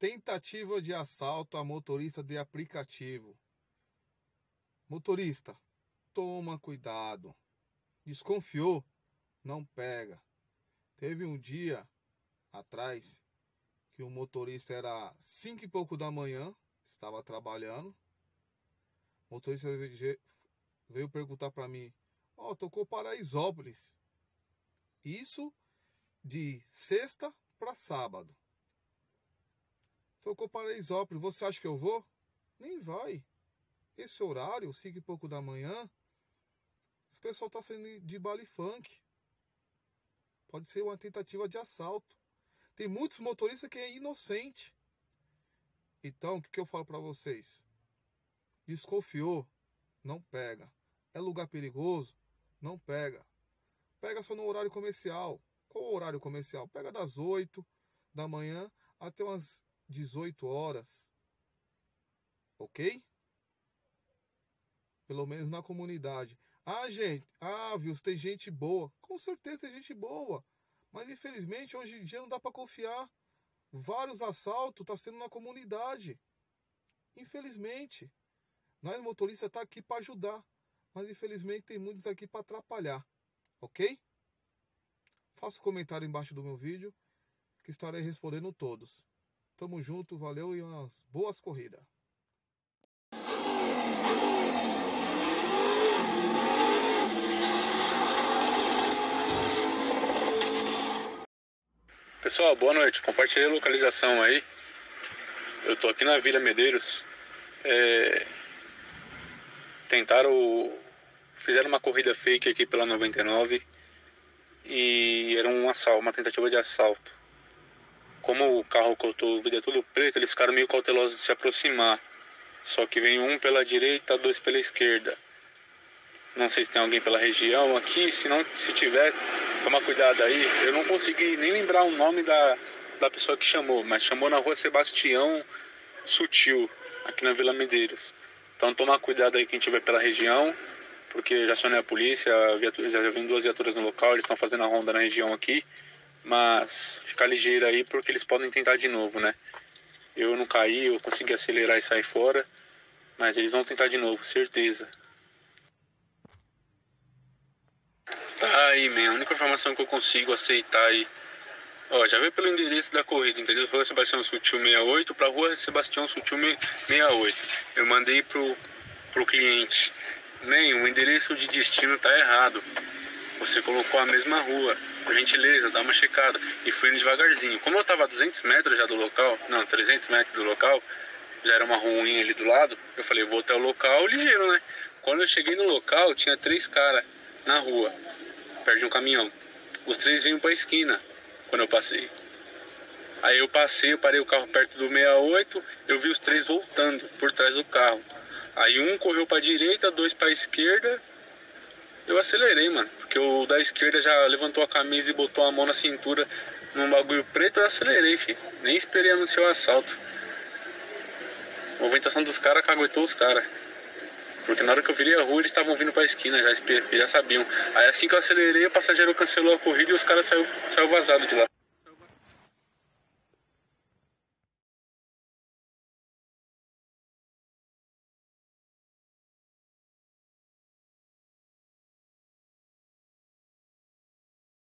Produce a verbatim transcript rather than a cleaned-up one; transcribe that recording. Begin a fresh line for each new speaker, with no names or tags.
Tentativa de assalto a motorista de aplicativo. Motorista, toma cuidado. Desconfiou? Não pega. Teve um dia atrás que o motorista era cinco e pouco da manhã, estava trabalhando. O motorista veio perguntar para mim: ó, oh, tocou Paraisópolis. Isso de sexta para sábado. Tocou Paraisópolis, você acha que eu vou? Nem vai. Esse horário, cinco e pouco da manhã, esse pessoal está saindo de baile funk. Pode ser uma tentativa de assalto. Tem muitos motoristas que é inocente. Então, o que, que eu falo para vocês? Desconfiou? Não pega. É lugar perigoso? Não pega. Pega só no horário comercial. Qual o horário comercial? Pega das oito da manhã até umas dezoito horas. Ok? Pelo menos na comunidade. Ah, gente, ah, viu, tem gente boa. Com certeza tem gente boa. Mas infelizmente hoje em dia não dá para confiar. Vários assaltos estão sendo na comunidade. Infelizmente. Nós motoristas tá aqui para ajudar. Mas infelizmente tem muitos aqui para atrapalhar. Ok? Faça um comentário embaixo do meu vídeo que estarei respondendo todos. Tamo junto, valeu e umas boas corridas.
Pessoal, boa noite. Compartilhei a localização aí. Eu tô aqui na Vila Medeiros. É... Tentaram... Fizeram uma corrida fake aqui pela noventa e nove. E era um assalto, uma tentativa de assalto. Como o carro cortou o vidro é tudo preto, eles ficaram meio cautelosos de se aproximar. Só que vem um pela direita, dois pela esquerda. Não sei se tem alguém pela região aqui, se não, se tiver, toma cuidado aí. Eu não consegui nem lembrar o nome da, da pessoa que chamou, mas chamou na rua Sebastião Sutil, aqui na Vila Medeiros. Então toma cuidado aí quem estiver pela região, porque já acionei a polícia, a viatura, já vem duas viaturas no local, eles estão fazendo a ronda na região aqui. Mas fica ligeiro aí porque eles podem tentar de novo, né? Eu não caí, eu consegui acelerar e sair fora, mas eles vão tentar de novo, certeza. Tá aí, man, a única informação que eu consigo aceitar aí. Ó, já veio pelo endereço da corrida, entendeu? Rua Sebastião Sutil sessenta e oito pra Rua Sebastião Sutil sessenta e oito. Eu mandei pro, pro cliente: man, o endereço de destino tá errado. Você colocou a mesma rua, por gentileza, dá uma checada. E fui indo devagarzinho. Como eu tava a duzentos metros já do local, não, trezentos metros do local, já era uma ruinha ali do lado, eu falei, vou até o local ligeiro, né? Quando eu cheguei no local, tinha três caras na rua, perto de um caminhão. Os três vinham pra esquina, quando eu passei. Aí eu passei, eu parei o carro perto do sessenta e oito, eu vi os três voltando por trás do carro. Aí um correu pra direita, dois pra esquerda. Eu acelerei, mano, porque o da esquerda já levantou a camisa e botou a mão na cintura num bagulho preto, eu acelerei, filho. Nem esperei anunciar o assalto. A movimentação dos caras caguetou os caras. Porque na hora que eu virei a rua, eles estavam vindo pra esquina, já, já sabiam. Aí assim que eu acelerei, o passageiro cancelou a corrida e os caras saíram saiu vazado de lá.